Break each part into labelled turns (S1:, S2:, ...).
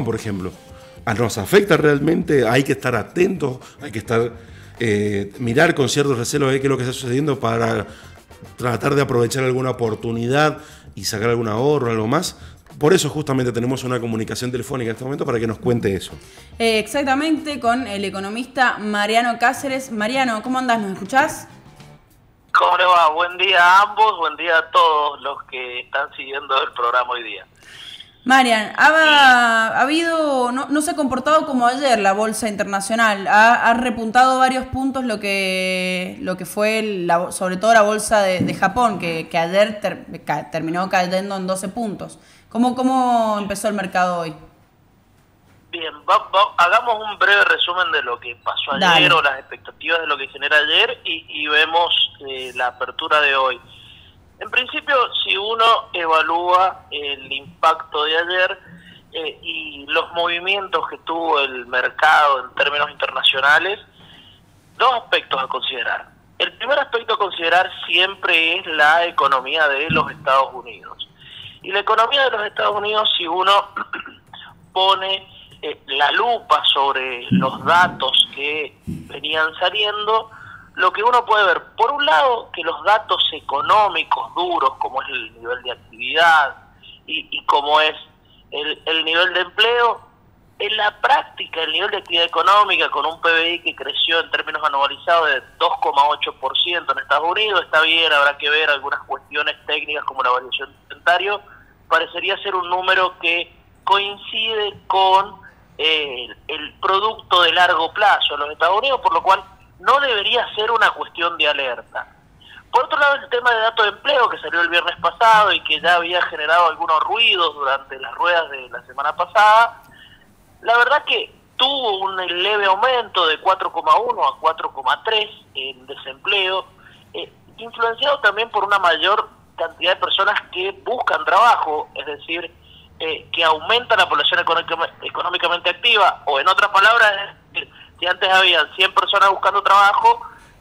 S1: por ejemplo. ¿Nos afecta realmente? Hay que estar atentos, hay que estar mirar con cierto recelo qué es lo que está sucediendo para tratar de aprovechar alguna oportunidad y sacar algún ahorro, algo más. Por eso justamente tenemos una comunicación telefónica en este momento para que nos cuente eso.
S2: Exactamente, con el economista Mariano Cáceres. Mariano, ¿cómo andás? ¿Nos escuchás?
S3: ¿Cómo le va? Buen día a ambos, buen día a todos los que están siguiendo el programa hoy día.
S2: Marian, ha habido, no se ha comportado como ayer la bolsa internacional, ha repuntado varios puntos lo que fue sobre todo la bolsa de Japón, que ayer terminó cayendo en 12 puntos. ¿Cómo empezó el mercado hoy?
S3: Bien, hagamos un breve resumen de lo que pasó ayer. Dale. O las expectativas de lo que genera ayer y vemos la apertura de hoy. En principio, si uno evalúa el impacto de ayer y los movimientos que tuvo el mercado en términos internacionales, dos aspectos a considerar. El primer aspecto a considerar siempre es la economía de los Estados Unidos. Y la economía de los Estados Unidos, si uno pone la lupa sobre los datos que venían saliendo, lo que uno puede ver, por un lado, que los datos económicos duros, como es el nivel de actividad y como es el nivel de empleo, en la práctica el nivel de actividad económica con un PBI que creció en términos anualizados de 2,8% en Estados Unidos, está bien, habrá que ver algunas cuestiones técnicas como la variación de inventario, parecería ser un número que coincide con el producto de largo plazo en los Estados Unidos, por lo cual no debería ser una cuestión de alerta. Por otro lado, el tema de datos de empleo que salió el viernes pasado y que ya había generado algunos ruidos durante las ruedas de la semana pasada, la verdad que tuvo un leve aumento de 4,1 a 4,3 en desempleo, influenciado también por una mayor cantidad de personas que buscan trabajo, es decir, que aumenta la población económicamente activa, o en otras palabras, si antes había 100 personas buscando trabajo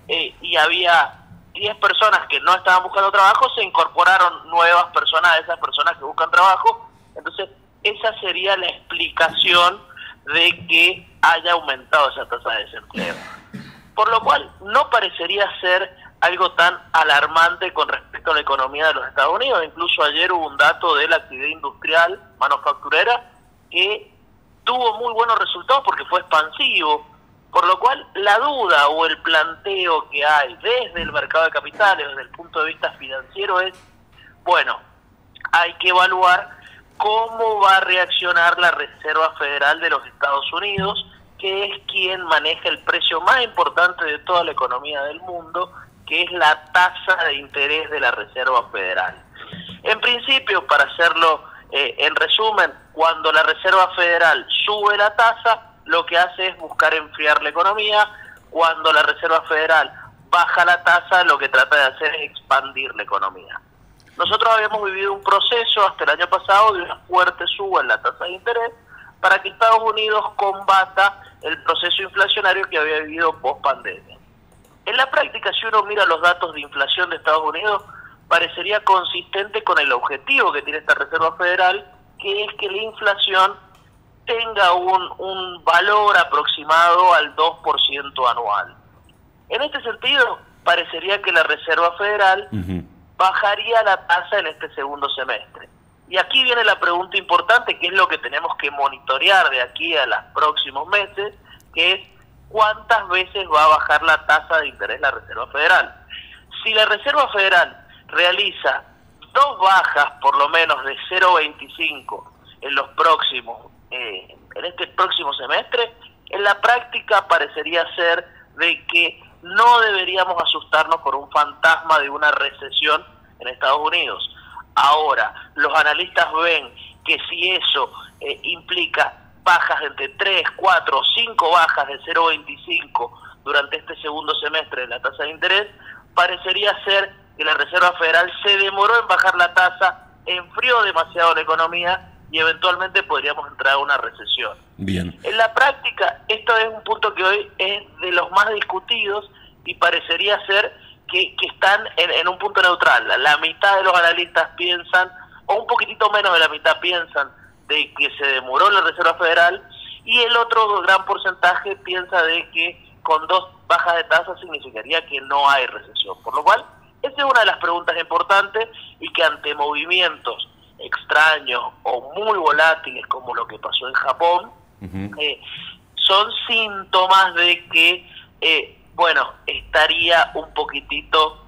S3: y había 10 personas que no estaban buscando trabajo, se incorporaron nuevas personas a esas personas que buscan trabajo. Entonces, esa sería la explicación de que haya aumentado esa tasa de desempleo. Por lo cual, no parecería ser algo tan alarmante con respecto a la economía de los Estados Unidos. Incluso ayer hubo un dato de la actividad industrial manufacturera que tuvo muy buenos resultados porque fue expansivo. Por lo cual, la duda o el planteo que hay desde el mercado de capitales, desde el punto de vista financiero, es, bueno, hay que evaluar cómo va a reaccionar la Reserva Federal de los Estados Unidos, que es quien maneja el precio más importante de toda la economía del mundo, que es la tasa de interés de la Reserva Federal. En principio, para hacerlo en resumen, cuando la Reserva Federal sube la tasa, lo que hace es buscar enfriar la economía. Cuando la Reserva Federal baja la tasa, lo que trata de hacer es expandir la economía. Nosotros habíamos vivido un proceso hasta el año pasado de una fuerte suba en la tasa de interés para que Estados Unidos combata el proceso inflacionario que había vivido post-pandemia. En la práctica, si uno mira los datos de inflación de Estados Unidos, parecería consistente con el objetivo que tiene esta Reserva Federal, que es que la inflación tenga un valor aproximado al 2% anual. En este sentido, parecería que la Reserva Federal bajaría la tasa en este segundo semestre. Y aquí viene la pregunta importante, que es lo que tenemos que monitorear de aquí a los próximos meses, que es cuántas veces va a bajar la tasa de interés la Reserva Federal. Si la Reserva Federal realiza dos bajas, por lo menos de 0,25 en los próximos en este próximo semestre, en la práctica parecería ser de que no deberíamos asustarnos por un fantasma de una recesión en Estados Unidos. Ahora, los analistas ven que si eso implica bajas de entre 3, 4 o 5 bajas de 0,25 durante este segundo semestre de la tasa de interés, parecería ser que la Reserva Federal se demoró en bajar la tasa, enfrió demasiado la economía y eventualmente podríamos entrar a una recesión.
S1: Bien.
S3: En la práctica, esto es un punto que hoy es de los más discutidos y parecería ser que están en un punto neutral. La mitad de los analistas piensan, o un poquitito menos de la mitad piensan, de que se demoró la Reserva Federal, y el otro gran porcentaje piensa de que con 2 bajas de tasa significaría que no hay recesión. Por lo cual, esa es una de las preguntas importantes, y que ante movimientos extraños o muy volátiles como lo que pasó en Japón, son síntomas de que, bueno, estaría un poquitito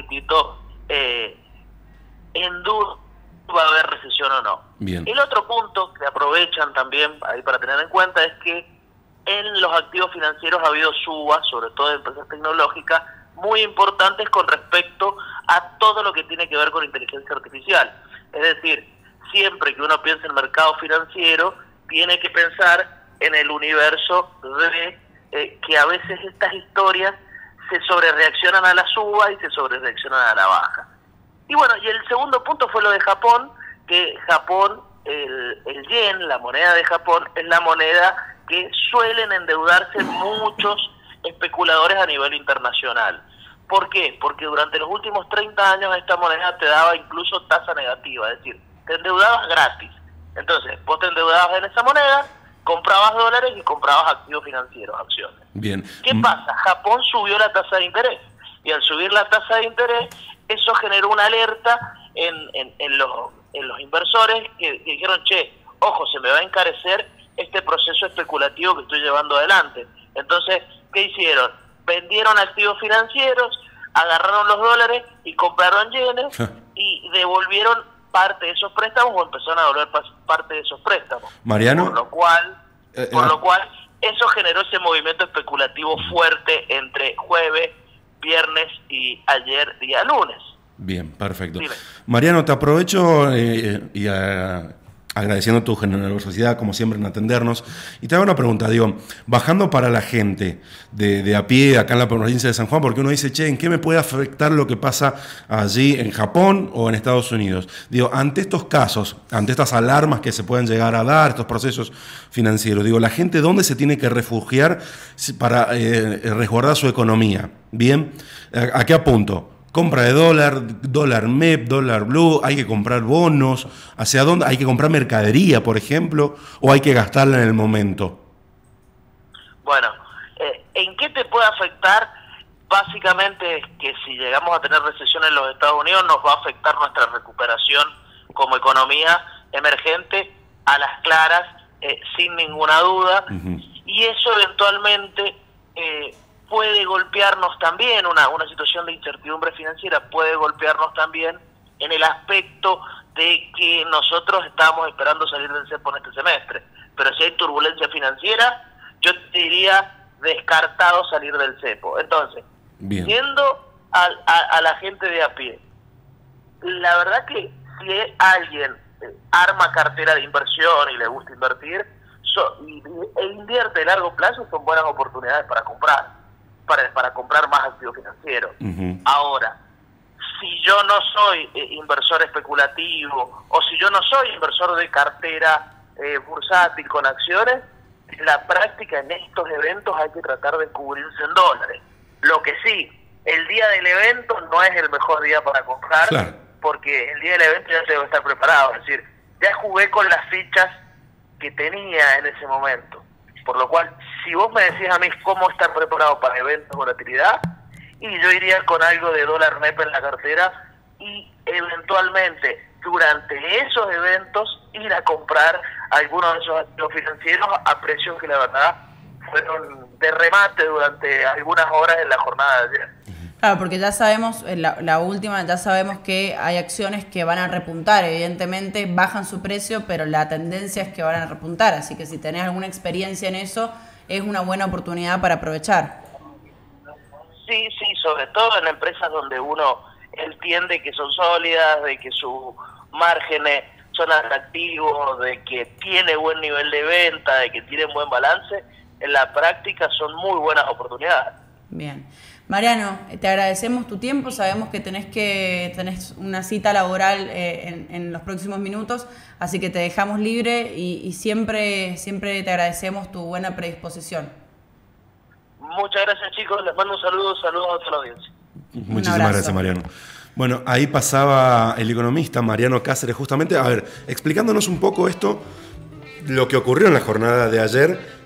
S3: en duda va a haber recesión o no.
S1: Bien.
S3: El otro punto que aprovechan también ahí para tener en cuenta es que en los activos financieros ha habido subas, sobre todo de empresas tecnológicas, muy importantes con respecto a todo lo que tiene que ver con inteligencia artificial. Es decir, siempre que uno piensa en mercado financiero, tiene que pensar en el universo de que a veces estas historias se sobrereaccionan a la suba y se sobrereaccionan a la baja. Y bueno, y el segundo punto fue lo de Japón, que Japón, el yen, la moneda de Japón, es la moneda que suelen endeudarse muchos especuladores a nivel internacional. ¿Por qué? Porque durante los últimos 30 años esta moneda te daba incluso tasa negativa, es decir, te endeudabas gratis. Entonces, vos te endeudabas en esa moneda, comprabas dólares y comprabas activos financieros, acciones.
S1: Bien.
S3: ¿Qué pasa? Japón subió la tasa de interés, y al subir la tasa de interés, eso generó una alerta en los inversores que dijeron, che, ojo, se me va a encarecer este proceso especulativo que estoy llevando adelante. Entonces, ¿qué hicieron? Vendieron activos financieros, agarraron los dólares y compraron yenes y devolvieron parte de esos préstamos, o empezaron a devolver parte de esos préstamos.
S1: Mariano.
S3: Por lo cual eso generó ese movimiento especulativo fuerte entre jueves, viernes y ayer día lunes.
S1: Bien, perfecto.
S3: Dime.
S1: Mariano, te aprovecho agradeciendo tu generosidad, como siempre, en atendernos. Y te hago una pregunta, digo, bajando para la gente de a pie, acá en la provincia de San Juan, porque uno dice, che, ¿en qué me puede afectar lo que pasa allí en Japón o en Estados Unidos? Digo, ante estos casos, ante estas alarmas que se pueden llegar a dar, estos procesos financieros, digo, la gente, ¿dónde se tiene que refugiar para resguardar su economía? Bien, ¿a qué apunto? Compra de dólar MEP, dólar blue, hay que comprar bonos, ¿hacia dónde? ¿Hay que comprar mercadería, por ejemplo, o hay que gastarla en el momento?
S3: Bueno, ¿en qué te puede afectar? Básicamente es que si llegamos a tener recesión en los Estados Unidos, nos va a afectar nuestra recuperación como economía emergente a las claras, sin ninguna duda, y eso eventualmente puede golpearnos también, una situación de incertidumbre financiera puede golpearnos también en el aspecto de que nosotros estábamos esperando salir del cepo en este semestre. Pero si hay turbulencia financiera, yo te diría descartado salir del cepo. Entonces, yendo a la gente de a pie, la verdad que si alguien arma cartera de inversión y le gusta invertir e invierte a largo plazo, son buenas oportunidades para comprar. Para comprar más activos financieros. Ahora, si yo no soy inversor especulativo, o si yo no soy inversor de cartera bursátil con acciones, en la práctica en estos eventos hay que tratar de cubrirse en dólares. Lo que sí, el día del evento no es el mejor día para comprar, claro, porque el día del evento ya debo estar preparado, es decir, ya jugué con las fichas que tenía en ese momento. Por lo cual, si vos me decís a mí cómo estar preparado para eventos de volatilidad, y yo iría con algo de dólar MEP en la cartera, y eventualmente durante esos eventos ir a comprar algunos de esos activos financieros a precios que la verdad fueron de remate durante algunas horas en la jornada de ayer.
S2: Claro, porque ya sabemos, la última, ya sabemos que hay acciones que van a repuntar, evidentemente bajan su precio, pero la tendencia es que van a repuntar, así que si tenés alguna experiencia en eso, es una buena oportunidad para aprovechar.
S3: Sí, sobre todo en empresas donde uno entiende que son sólidas, de que sus márgenes son atractivos, de que tiene buen nivel de venta, de que tienen buen balance, en la práctica son muy buenas oportunidades.
S2: Bien. Mariano, te agradecemos tu tiempo, sabemos que tenés una cita laboral en los próximos minutos, así que te dejamos libre y siempre te agradecemos tu buena predisposición.
S3: Muchas gracias, chicos, les mando un saludo a toda la audiencia.
S1: Muchísimas gracias, Mariano. Bueno, ahí pasaba el economista Mariano Cáceres justamente, a ver, explicándonos un poco esto lo que ocurrió en la jornada de ayer